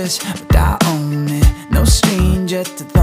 but I own it. No stranger to the